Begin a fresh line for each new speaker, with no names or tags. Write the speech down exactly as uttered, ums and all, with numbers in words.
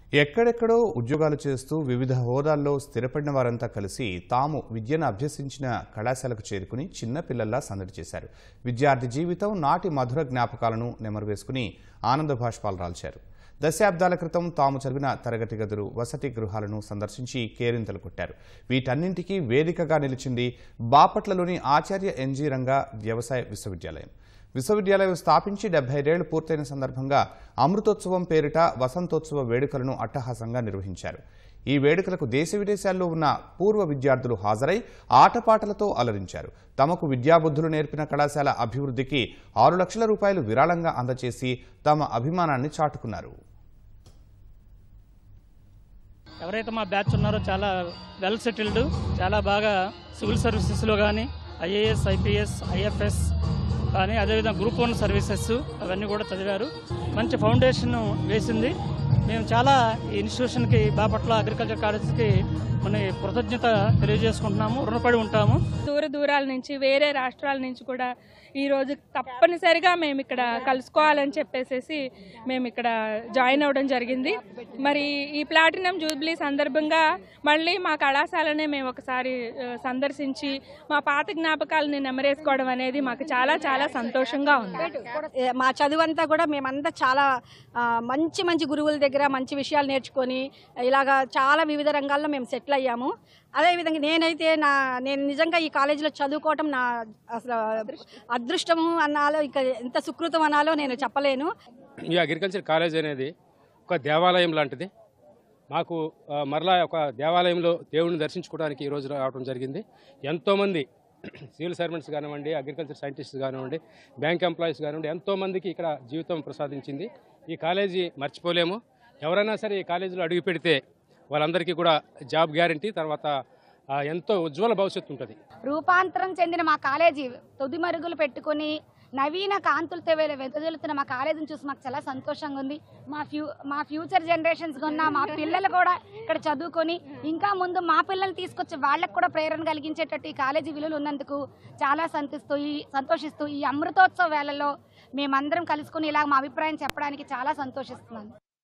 ఎక్కడెక్కడో ఉద్యోగాలు చేస్తూ వివిధ హోదాల్లో స్థిరపడిన వారంతా కలిసి తాము విద్యను అభ్యసించిన కళాశాలకు చేరుకుని చిన్న పిల్లల్లా సందడి చేశారు. విద్యార్థి జీవితం నాటి మధుర జ్ఞాపకాలను నెమరువేసుకుని ఆనంద భాష్పాలు రాల్చారు. దశాబ్దాల క్రితం తాము చదివిన తరగతి గదులు, వసతి గృహాలను సందర్శించి కేరింతలు కొట్టారు. వీటన్నింటికీ వేదికగా నిలిచింది బాపట్లలోని ఆచార్య ఎన్జీ రంగా వ్యవసాయ విశ్వవిద్యాలయం. విశ్వవిద్యాలయం స్థాపించి డెబ్బై ఐదేళ్లు పూర్తయిన సందర్భంగా అమృతోత్సవం పేరిట వసంతోత్సవ వేడుకలను అట్టహాసంగా నిర్వహించారు. ఈ వేడుకలకు దేశ విదేశాల్లో ఉన్న పూర్వ విద్యార్థులు హాజరై ఆటపాటలతో అలరించారు. తమకు విద్యాబుద్ధులు నేర్పిన కళాశాల అభివృద్ధికి ఆరు లక్షల రూపాయలు విరాళంగా అందజేసి తమ అభిమానాన్ని చాటుకున్నారు.
ఎవరైతే మా బ్యాచ్ ఉన్నారో చాలా వెల్ సెటిల్డ్, చాలా బాగా సివిల్ సర్వీసెస్లో కానీ ఐఏఎస్, ఐపీఎస్, ఐఎఫ్ఎస్ కానీ అదేవిధంగా గ్రూప్ వన్ సర్వీసెస్ అవన్నీ కూడా చదివారు. మంచి ఫౌండేషన్ వేసింది. మేము చాలా ఈ ఇన్స్టిట్యూషన్కి, బాపట్ల అగ్రికల్చర్ కాలేజ్కి మన కృతజ్ఞత తెలియజేసుకుంటున్నాము, రుణపడి ఉంటాము.
దూర దూరాల నుంచి, వేరే రాష్ట్రాల నుంచి కూడా ఈరోజు తప్పనిసరిగా మేము ఇక్కడ కలుసుకోవాలని చెప్పేసి మేము ఇక్కడ జాయిన్ అవ్వడం జరిగింది. మరి ఈ ప్లాటినం జూబ్లీ సందర్భంగా మళ్ళీ మా కళాశాలనే మేము ఒకసారి సందర్శించి మా పాత జ్ఞాపకాలని నెమరేసుకోవడం అనేది మాకు చాలా చాలా సంతోషంగా ఉంది.
మా చదువంతా కూడా మేమంతా చాలా మంచి మంచి గురువుల దగ్గర మంచి విషయాలు నేర్చుకొని ఇలాగా చాలా వివిధ రంగాల్లో మేము సెటిల్ అయ్యాము. అదేవిధంగా నేనైతే నా నేను నిజంగా ఈ కాలేజీలో చదువుకోవటం నా అసలు అదృష్టము అనాలో, ఇక ఎంత సుకృతం అనాలో నేను చెప్పలేను.
ఈ అగ్రికల్చర్ కాలేజ్ అనేది ఒక దేవాలయం లాంటిది. మాకు మరలా ఒక దేవాలయంలో దేవుడిని దర్శించుకోవడానికి ఈరోజు రావడం జరిగింది. ఎంతోమంది సివిల్ సర్వెంట్స్ కానివ్వండి, అగ్రికల్చర్ సైంటిస్ట్స్ కానివ్వండి, బ్యాంక్ ఎంప్లాయీస్ కానివ్వండి, ఎంతోమందికి ఇక్కడ జీవితం ప్రసాదించింది. ఈ కాలేజీ మర్చిపోలేము. ఎవరైనా సరే ఈ కాలేజీలో అడుగు పెడితే వాళ్ళందరికీ కూడా జాబ్ గ్యారంటీ, తర్వాత ఎంతో ఉజ్వల భవిష్యత్తు ఉంటుంది.
రూపాంతరం చెందిన మా కాలేజీ తుది మరుగులు పెట్టుకుని నవీన కాంతులతో వెదజల్లుతున్న మా కాలేజీని చూసి మాకు చాలా సంతోషంగా ఉంది. మా ఫ్యూ మా ఫ్యూచర్ జనరేషన్స్ ఉన్న మా పిల్లలు కూడా ఇక్కడ చదువుకొని ఇంకా ముందు మా పిల్లల్ని తీసుకొచ్చి వాళ్ళకు కూడా ప్రేరణ కలిగించేటట్టు ఈ కాలేజీ విలువలు ఉన్నందుకు చాలా సంతోషిస్తూ ఈ సంతోషిస్తూ ఈ అమృతోత్సవ వేళల్లో మేమందరం కలుసుకుని ఇలా మా అభిప్రాయం చెప్పడానికి చాలా సంతోషిస్తున్నాను.